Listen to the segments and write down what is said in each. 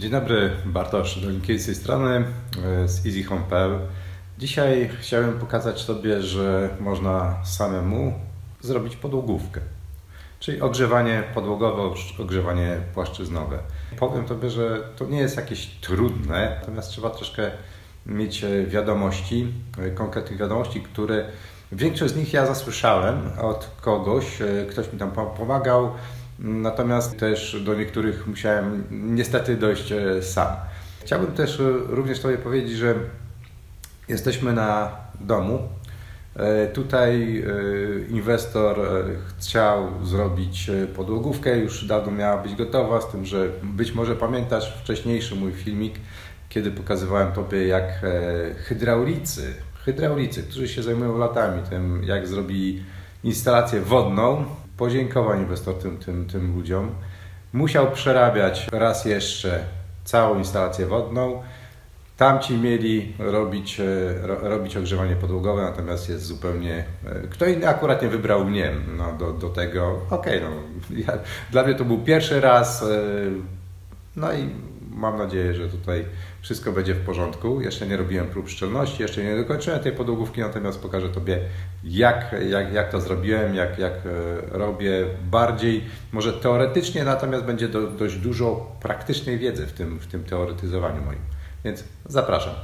Dzień dobry, Bartosz Doliński z tej strony, z EasyHome.pl. Dzisiaj chciałem pokazać Tobie, że można samemu zrobić podłogówkę, czyli ogrzewanie podłogowe, ogrzewanie płaszczyznowe. Powiem Tobie, że to nie jest jakieś trudne, natomiast trzeba troszkę mieć wiadomości, konkretnych wiadomości, które większość z nich ja zasłyszałem od kogoś, ktoś mi tam pomagał. Natomiast też do niektórych musiałem niestety dojść sam. Chciałbym też również Tobie powiedzieć, że jesteśmy na domu. Tutaj inwestor chciał zrobić podłogówkę, już dawno miała być gotowa, z tym, że być może pamiętasz wcześniejszy mój filmik, kiedy pokazywałem Tobie, jak hydraulicy, którzy się zajmują latami tym, jak zrobili instalację wodną. Podziękował inwestor tym ludziom. Musiał przerabiać raz jeszcze całą instalację wodną. Tamci mieli robić ogrzewanie podłogowe, natomiast jest zupełnie... Kto inny akurat nie wybrał mnie do tego. Okej, dla mnie to był pierwszy raz. No i mam nadzieję, że tutaj wszystko będzie w porządku. Jeszcze nie robiłem prób szczelności, jeszcze nie dokończyłem tej podłogówki, natomiast pokażę Tobie, jak to zrobiłem, jak robię bardziej, może teoretycznie, natomiast będzie dość dużo praktycznej wiedzy w tym teoretyzowaniu moim. Więc zapraszam.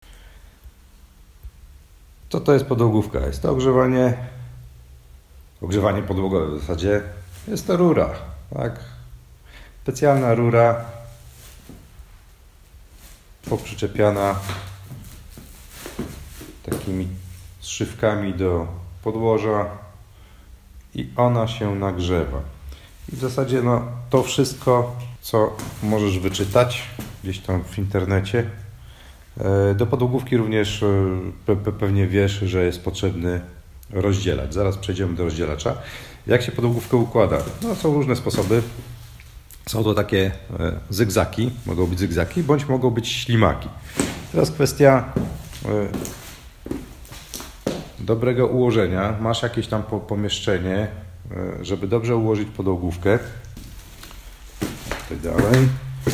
Co to jest podłogówka? Jest to ogrzewanie podłogowe w zasadzie. Jest to rura, tak? Specjalna rura poprzyczepiana takimi zszywkami do podłoża i ona się nagrzewa. I w zasadzie to wszystko, co możesz wyczytać gdzieś tam w internecie. Do podłogówki również pewnie wiesz, że jest potrzebny rozdzielacz. Zaraz przejdziemy do rozdzielacza. Jak się podłogówkę układa? Są różne sposoby. Są to takie zygzaki, mogą być zygzaki, bądź mogą być ślimaki. Teraz kwestia dobrego ułożenia. Masz jakieś tam pomieszczenie, żeby dobrze ułożyć podłogówkę. Tutaj dalej.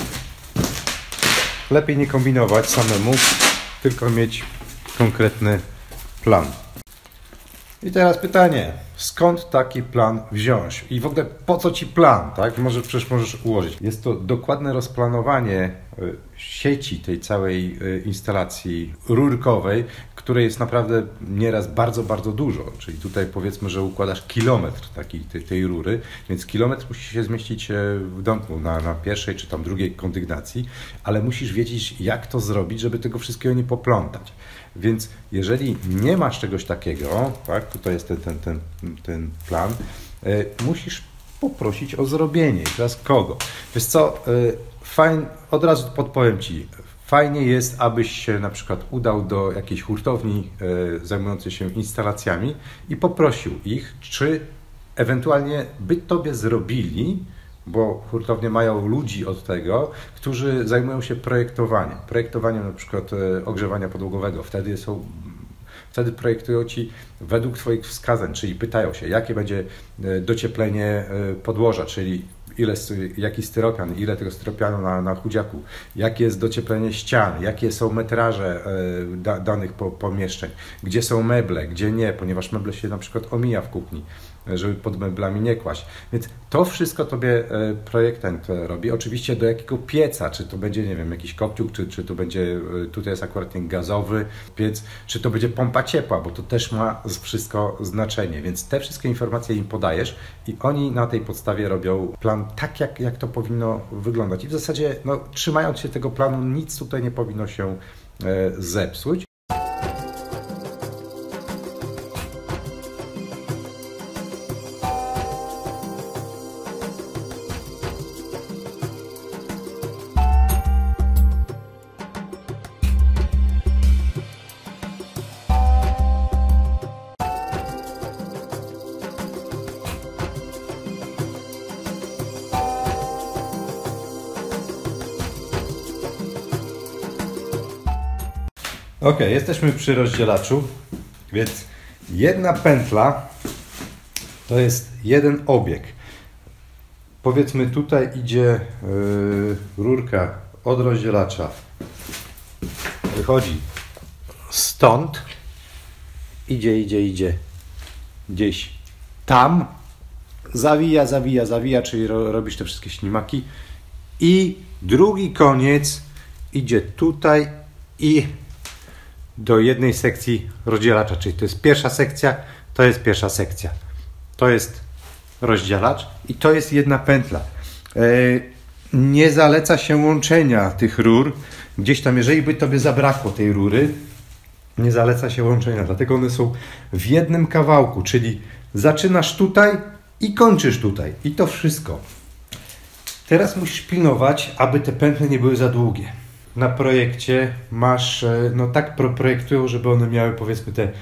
Lepiej nie kombinować samemu, tylko mieć konkretny plan. I teraz pytanie, skąd taki plan wziąć? I w ogóle po co Ci plan, tak? Przecież możesz ułożyć. Jest to dokładne rozplanowanie sieci tej całej instalacji rurkowej, której jest naprawdę nieraz bardzo, bardzo dużo. Czyli tutaj powiedzmy, że układasz kilometr tej rury, więc kilometr musi się zmieścić w domku na pierwszej czy tam drugiej kondygnacji, ale musisz wiedzieć, jak to zrobić, żeby tego wszystkiego nie poplątać. Więc jeżeli nie masz czegoś takiego, tak, tutaj jest ten plan, musisz poprosić o zrobienie. I teraz kogo? Wiesz co, od razu podpowiem Ci, fajnie jest, abyś się na przykład udał do jakiejś hurtowni zajmującej się instalacjami i poprosił ich, czy ewentualnie by Tobie zrobili, bo hurtownie mają ludzi od tego, którzy zajmują się projektowaniem na przykład ogrzewania podłogowego. Wtedy projektują Ci według Twoich wskazań, czyli pytają się, jakie będzie docieplenie podłoża, czyli jaki styropian, ile tego styropianu na chudziaku, jakie jest docieplenie ścian, jakie są metraże danych pomieszczeń, gdzie są meble, gdzie nie, ponieważ meble się na przykład omija w kuchni, żeby pod meblami nie kłaść. Więc to wszystko Tobie projektant robi. Oczywiście do jakiego pieca, czy to będzie, nie wiem, jakiś kopciuk, czy to będzie, tutaj jest akurat ten gazowy piec, czy to będzie pompa ciepła, bo to też ma wszystko znaczenie. Więc te wszystkie informacje im podajesz i oni na tej podstawie robią plan tak, jak to powinno wyglądać. I w zasadzie, trzymając się tego planu, nic tutaj nie powinno się zepsuć. Ok, jesteśmy przy rozdzielaczu, więc jedna pętla to jest jeden obieg. Powiedzmy tutaj idzie rurka od rozdzielacza wychodzi stąd, idzie gdzieś tam, zawija, czyli robisz te wszystkie ślimaki i drugi koniec idzie tutaj i do jednej sekcji rozdzielacza, czyli to jest pierwsza sekcja, to jest pierwsza sekcja, to jest rozdzielacz i to jest jedna pętla. Nie zaleca się łączenia tych rur. Gdzieś tam, jeżeli by tobie zabrakło tej rury, nie zaleca się łączenia, dlatego one są w jednym kawałku, czyli zaczynasz tutaj i kończysz tutaj. I to wszystko. Teraz musisz pilnować, aby te pętle nie były za długie. Na projekcie masz, no tak projektują, żeby one miały powiedzmy te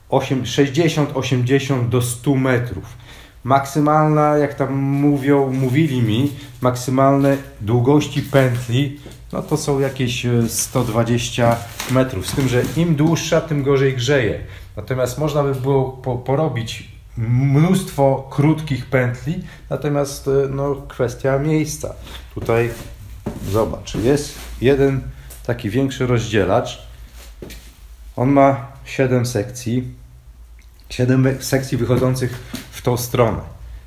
60-80 do 100 metrów. Maksymalna, jak tam mówili mi, maksymalne długości pętli, no to są jakieś 120 metrów. Z tym, że im dłuższa, tym gorzej grzeje. Natomiast można by było porobić mnóstwo krótkich pętli, natomiast no, kwestia miejsca. Tutaj zobacz, jest jeden taki większy rozdzielacz. On ma 7 sekcji. 7 sekcji wychodzących w tą stronę.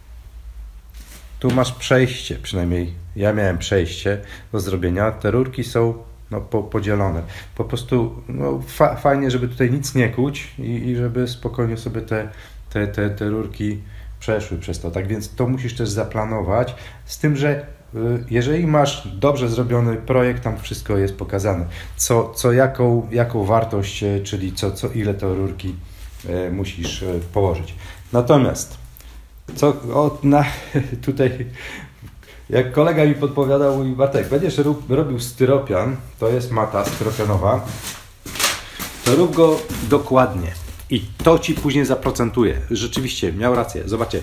Tu masz przejście, przynajmniej ja miałem przejście do zrobienia. Te rurki są no, podzielone. Po prostu no, fajnie, żeby tutaj nic nie kłuć i żeby spokojnie sobie te rurki przeszły przez to. Tak więc to musisz też zaplanować. Z tym, że jeżeli masz dobrze zrobiony projekt, tam wszystko jest pokazane. Jaką wartość, czyli ile to rurki musisz położyć. Natomiast tutaj jak kolega mi podpowiadał, mówi Bartek, będziesz robił styropian, to jest mata styropianowa, to rób go dokładnie i to ci później zaprocentuje. Rzeczywiście, miał rację. Zobaczcie,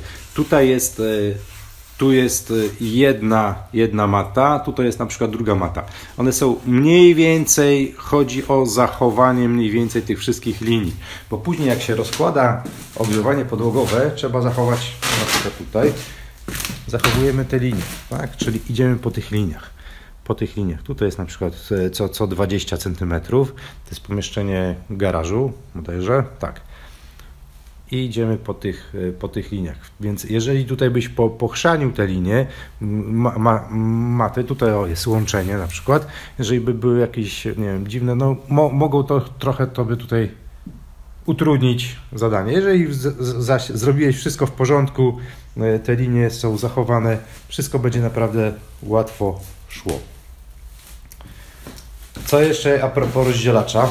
tu jest jedna mata, tutaj jest na przykład druga mata. One są mniej więcej, chodzi o zachowanie mniej więcej tych wszystkich linii. Bo później jak się rozkłada ogrzewanie podłogowe, trzeba zachować na przykład tutaj. Zachowujemy te linie, tak? Czyli idziemy po tych liniach. Tutaj jest na przykład co 20 cm. To jest pomieszczenie garażu, bodajże, tak. I idziemy po tych liniach. Więc jeżeli tutaj byś pochrzanił te linie, maty, tutaj jest łączenie na przykład, jeżeli by były jakieś, nie wiem, dziwne, no mogą to trochę tobie tutaj utrudnić zadanie. Jeżeli zaś zrobiłeś wszystko w porządku, te linie są zachowane, wszystko będzie naprawdę łatwo szło. Co jeszcze a propos rozdzielacza?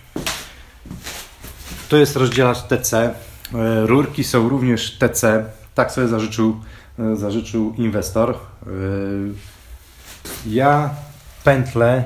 To jest rozdzielacz TC. Rurki są również TC. Tak sobie zażyczył inwestor. Ja pętlę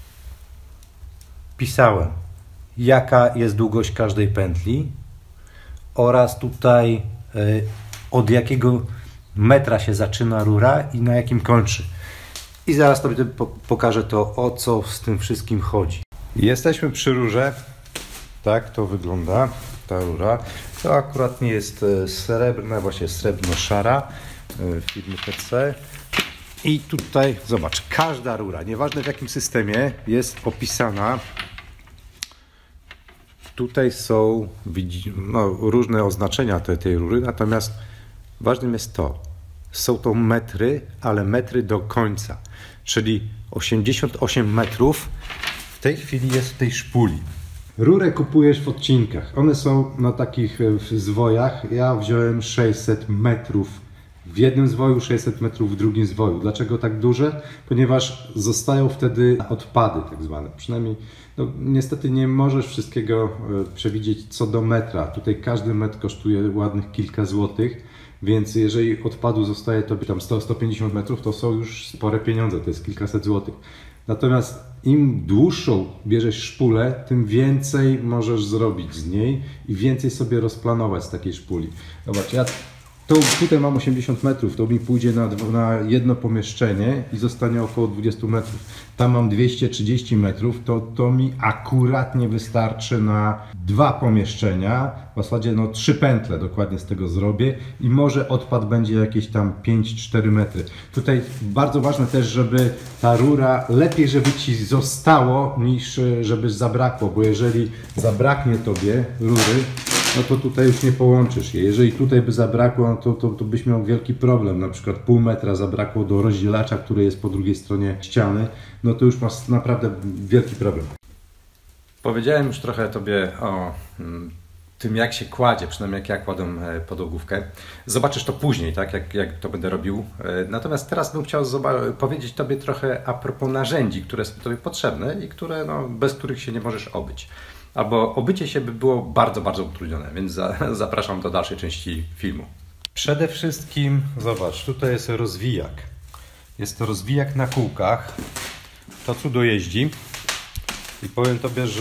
pisałem, jaka jest długość każdej pętli oraz tutaj od jakiego metra się zaczyna rura i na jakim kończy. I zaraz Tobie pokażę to, o co z tym wszystkim chodzi. Jesteśmy przy rurze. Tak to wygląda ta rura. To akurat nie jest srebrna, właśnie srebrno-szara firmy TC. I tutaj zobacz, każda rura, nieważne w jakim systemie, jest opisana. Tutaj są różne oznaczenia tej rury, natomiast ważnym jest to, są to metry, ale metry do końca, czyli 88 metrów w tej chwili jest w tej szpuli. Rurę kupujesz w odcinkach, one są na takich zwojach, ja wziąłem 600 metrów w jednym zwoju, 600 metrów w drugim zwoju. Dlaczego tak duże? Ponieważ zostają wtedy odpady tak zwane. Przynajmniej, no, niestety nie możesz wszystkiego przewidzieć co do metra. Tutaj każdy metr kosztuje ładnych kilka złotych, więc jeżeli odpadu zostaje tobie tam 100-150 metrów, to są już spore pieniądze, to jest kilkaset złotych. Natomiast im dłuższą bierzesz szpulę, tym więcej możesz zrobić z niej i więcej sobie rozplanować z takiej szpuli. Zobacz, ja Tutaj mam 80 metrów, to mi pójdzie na jedno pomieszczenie i zostanie około 20 metrów. Tam mam 230 metrów, to mi akuratnie wystarczy na 2 pomieszczenia, w zasadzie 3 pętle dokładnie z tego zrobię i może odpad będzie jakieś tam 5-4 metry. Tutaj bardzo ważne też, żeby ta rura, lepiej żeby Ci zostało niż żeby zabrakło, bo jeżeli zabraknie Tobie rury, no to tutaj już nie połączysz je. Jeżeli tutaj by zabrakło, no to byś miał wielki problem. Na przykład pół metra zabrakło do rozdzielacza, który jest po drugiej stronie ściany, no to już masz naprawdę wielki problem. Powiedziałem już trochę Tobie o tym, jak się kładzie, przynajmniej jak ja kładę podłogówkę. Zobaczysz to później, tak, jak to będę robił. Natomiast teraz bym chciał powiedzieć Tobie trochę a propos narzędzi, które są Tobie potrzebne i które, bez których się nie możesz obyć. Albo obycie się by było bardzo, bardzo utrudnione, więc zapraszam do dalszej części filmu. Przede wszystkim, zobacz, tutaj jest rozwijak. Jest to rozwijak na kółkach. To cudo jeździ. I powiem Tobie, że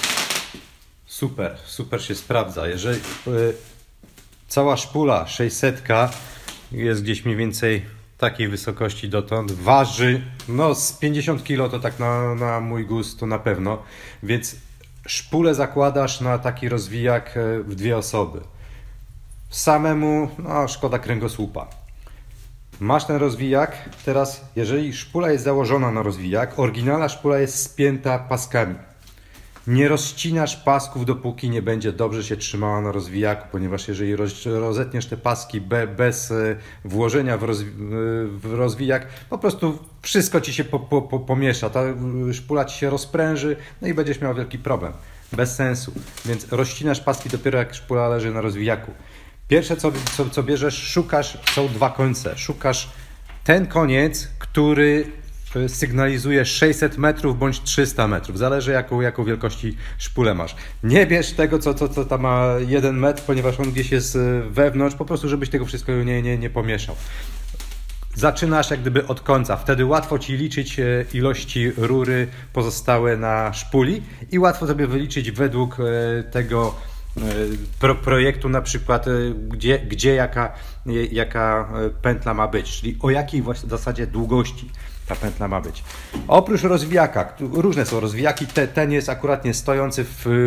super się sprawdza. Jeżeli cała szpula 600 jest gdzieś mniej więcej takiej wysokości dotąd, waży z 50 kg, to tak na mój gust to na pewno, więc szpulę zakładasz na taki rozwijak w 2 osoby. Samemu, szkoda kręgosłupa. Masz ten rozwijak, teraz jeżeli szpula jest założona na rozwijak, oryginalna szpula jest spięta paskami. Nie rozcinasz pasków, dopóki nie będzie dobrze się trzymała na rozwijaku, ponieważ jeżeli rozetniesz te paski bez włożenia w rozwijak, po prostu wszystko Ci się pomiesza, ta szpula Ci się rozpręży, no i będziesz miał wielki problem. Bez sensu. Więc rozcinasz paski dopiero jak szpula leży na rozwijaku. Pierwsze co bierzesz, są 2 końce. Szukasz ten koniec, który sygnalizuje 600 metrów bądź 300 metrów. Zależy jaką wielkości szpulę masz. Nie bierz tego, co tam ma 1 metr, ponieważ on gdzieś jest wewnątrz, po prostu żebyś tego wszystkiego nie pomieszał. Zaczynasz jak gdyby od końca. Wtedy łatwo Ci liczyć ilości rury pozostałe na szpuli i łatwo sobie wyliczyć według tego projektu na przykład, gdzie jaka pętla ma być, czyli o jakiej w zasadzie długości ta pętla ma być. Oprócz rozwijaka, różne są rozwijaki, ten jest akuratnie stojący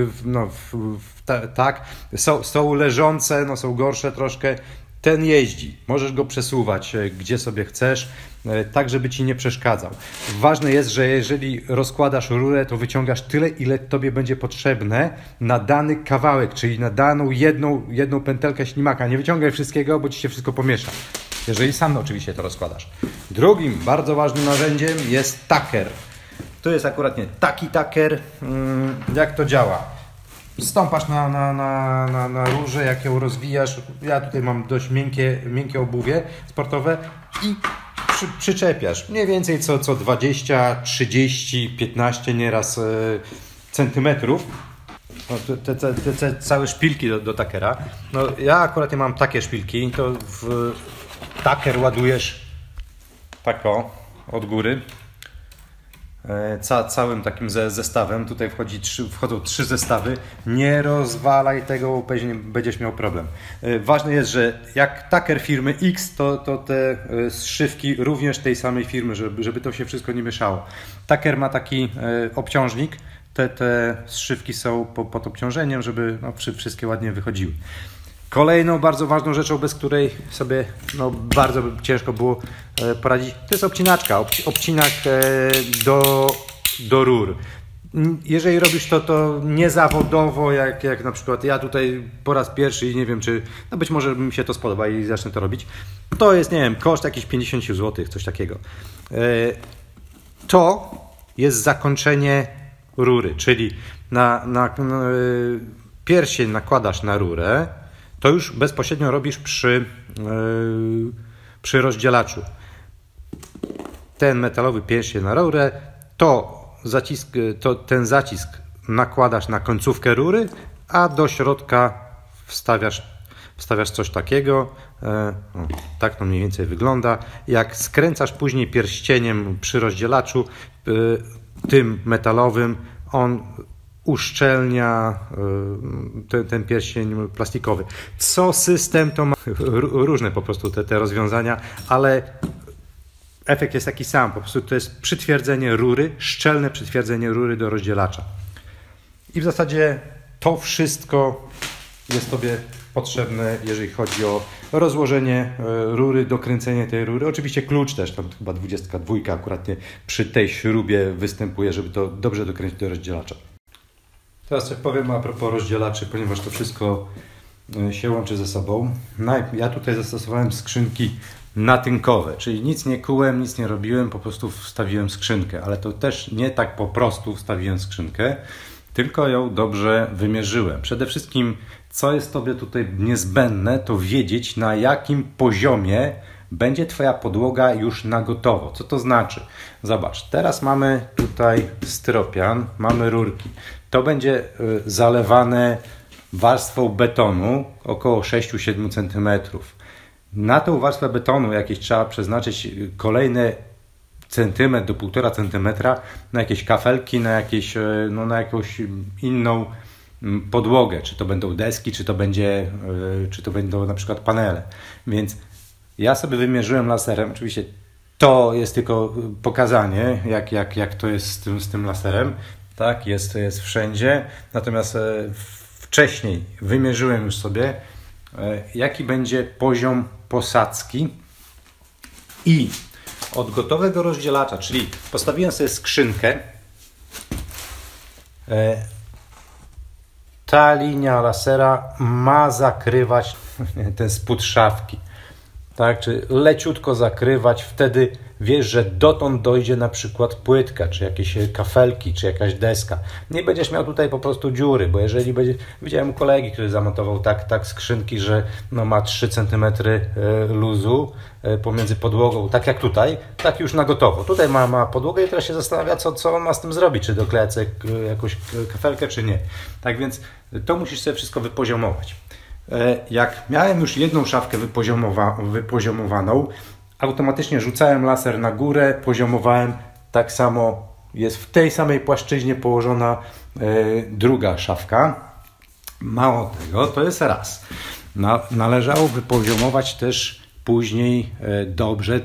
tak, są leżące, są gorsze troszkę. Ten jeździ, możesz go przesuwać gdzie sobie chcesz, tak żeby Ci nie przeszkadzał. Ważne jest, że jeżeli rozkładasz rurę, to wyciągasz tyle, ile Tobie będzie potrzebne na dany kawałek, czyli na daną jedną pętelkę ślimaka. Nie wyciągaj wszystkiego, bo Ci się wszystko pomiesza. Jeżeli sam oczywiście to rozkładasz. Drugim bardzo ważnym narzędziem jest taker. To jest akuratnie taki taker. Jak to działa? Stąpasz na rurze, jak ją rozwijasz. Ja tutaj mam dość miękkie obuwie sportowe i przyczepiasz. Mniej więcej co 20, 30, 15 nieraz centymetrów. Te całe szpilki do takera. Ja akurat mam takie szpilki. To w taker ładujesz tak od góry. Całym takim zestawem. Tutaj wchodzą 3 zestawy. Nie rozwalaj tego, bo później będziesz miał problem. Ważne jest, że jak taker firmy X, to te zszywki również tej samej firmy, żeby to się wszystko nie mieszało. Taker ma taki obciążnik. Te zszywki są pod obciążeniem, żeby wszystkie ładnie wychodziły. Kolejną bardzo ważną rzeczą, bez której sobie bardzo ciężko było poradzić, to jest obcinaczka. Obcinak do rur. Jeżeli robisz to niezawodowo, jak na przykład ja tutaj po raz pierwszy i nie wiem, czy być może mi się to spodoba i zacznę to robić, to jest, nie wiem, koszt jakiś 50 zł, coś takiego. To jest zakończenie rury, czyli na pierścień nakładasz na rurę, to już bezpośrednio robisz przy rozdzielaczu. Ten metalowy pierścień na rurę, ten zacisk nakładasz na końcówkę rury, a do środka wstawiasz coś takiego. Tak to mniej więcej wygląda. Jak skręcasz później pierścieniem przy rozdzielaczu tym metalowym, on uszczelnia ten pierścień plastikowy. Co system to ma różne po prostu te rozwiązania, ale efekt jest taki sam. Po prostu to jest przytwierdzenie rury, szczelne przytwierdzenie rury do rozdzielacza. I w zasadzie to wszystko jest Tobie potrzebne, jeżeli chodzi o rozłożenie rury, dokręcenie tej rury. Oczywiście klucz też, tam chyba 22 akurat przy tej śrubie występuje, żeby to dobrze dokręcić do rozdzielacza. Teraz coś powiem a propos rozdzielaczy, ponieważ to wszystko się łączy ze sobą. Ja tutaj zastosowałem skrzynki natynkowe, czyli nic nie kułem, nic nie robiłem, po prostu wstawiłem skrzynkę, ale to też nie tak po prostu wstawiłem skrzynkę, tylko ją dobrze wymierzyłem. Przede wszystkim, co jest Tobie tutaj niezbędne, to wiedzieć, na jakim poziomie będzie Twoja podłoga już na gotowo. Co to znaczy? Zobacz, teraz mamy tutaj styropian, mamy rurki. To będzie zalewane warstwą betonu około 6-7 cm. Na tą warstwę betonu jakieś trzeba przeznaczyć kolejne centymetr do 1,5 cm na jakieś kafelki, na jakąś inną podłogę. Czy to będą deski, czy to będą na przykład panele. Więc ja sobie wymierzyłem laserem. Oczywiście to jest tylko pokazanie, jak to jest z tym laserem. Tak, jest wszędzie. Natomiast wcześniej wymierzyłem już sobie, jaki będzie poziom posadzki i od gotowego rozdzielacza, czyli postawiłem sobie skrzynkę, ta linia lasera ma zakrywać ten spód szafki, tak, czy leciutko zakrywać, wtedy wiesz, że dotąd dojdzie na przykład płytka, czy jakieś kafelki, czy jakaś deska. Nie będziesz miał tutaj po prostu dziury, bo jeżeli będzie... Widziałem u kolegi, który zamontował tak skrzynki, że ma 3 cm luzu pomiędzy podłogą, tak jak tutaj, tak już na gotowo. Tutaj ma podłogę i teraz się zastanawia, co on ma z tym zrobić, czy doklejać sobie jakąś kafelkę, czy nie. Tak więc to musisz sobie wszystko wypoziomować. Jak miałem już jedną szafkę wypoziomowaną, automatycznie rzucałem laser na górę, poziomowałem, tak samo jest w tej samej płaszczyźnie położona druga szafka. Mało tego, to jest raz. Należało wypoziomować też później dobrze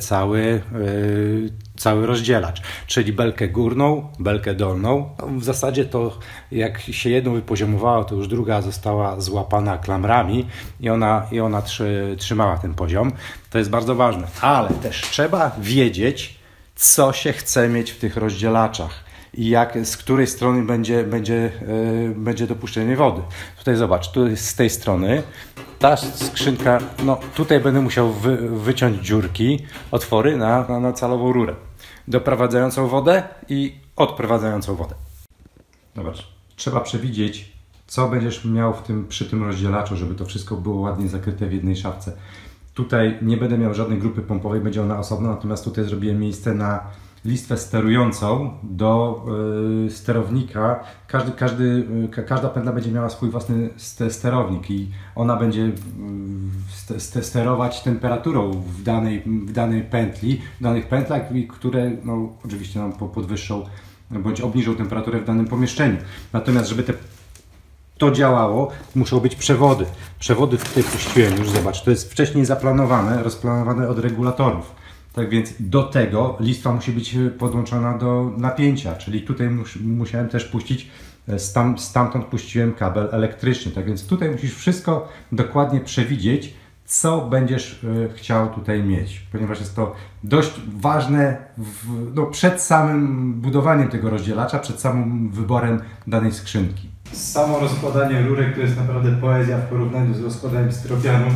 cały rozdzielacz, czyli belkę górną, belkę dolną. W zasadzie to jak się jedną wypoziomowało, to już druga została złapana klamrami i ona trzymała ten poziom. To jest bardzo ważne, ale też trzeba wiedzieć, co się chce mieć w tych rozdzielaczach i z której strony będzie dopuszczenie wody. Tutaj zobacz, tu jest z tej strony ta skrzynka, tutaj będę musiał wyciąć dziurki, otwory na calową rurę, doprowadzającą wodę i odprowadzającą wodę. Zobacz, trzeba przewidzieć, co będziesz miał przy tym rozdzielaczu, żeby to wszystko było ładnie zakryte w jednej szafce. Tutaj nie będę miał żadnej grupy pompowej, będzie ona osobno, natomiast tutaj zrobiłem miejsce na listwę sterującą do sterownika. Każda pętla będzie miała swój własny sterownik i ona będzie sterować temperaturą w danej pętli, w danych pętlach, które oczywiście nam podwyższą bądź obniżą temperaturę w danym pomieszczeniu. Natomiast żeby to działało, muszą być przewody. Przewody tutaj puściłem już, zobacz, to jest wcześniej zaplanowane, rozplanowane od regulatorów. Tak więc do tego listwa musi być podłączona do napięcia, czyli tutaj musiałem też puścić, stamtąd puściłem kabel elektryczny. Tak więc tutaj musisz wszystko dokładnie przewidzieć, co będziesz chciał tutaj mieć, ponieważ jest to dość ważne przed samym budowaniem tego rozdzielacza, przed samym wyborem danej skrzynki. Samo rozkładanie rurek to jest naprawdę poezja w porównaniu z rozkładaniem styropianu.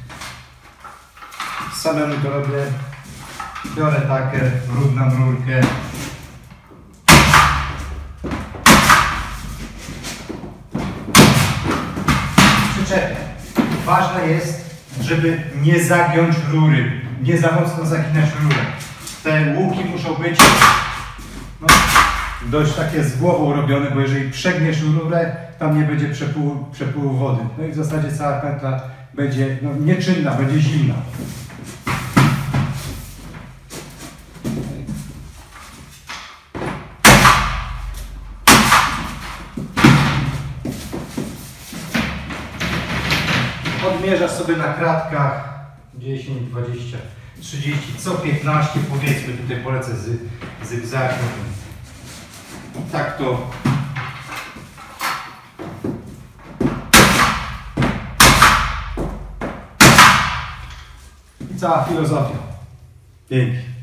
Samemu to robię. Biorę takę, równam rurkę. Przyczepię. Ważne jest, żeby nie zagiąć rury, nie za mocno zaginać rurę. Te łuki muszą być dość takie z głową robione, bo jeżeli przegniesz rurę, tam nie będzie przepływu wody. No i w zasadzie cała pętla będzie nieczynna, będzie zimna. Odmierzasz sobie na kratkach 10, 20, 30, co 15 powiedzmy, tutaj polecę z zygzakiem. I tak to i cała filozofia. Pięknie.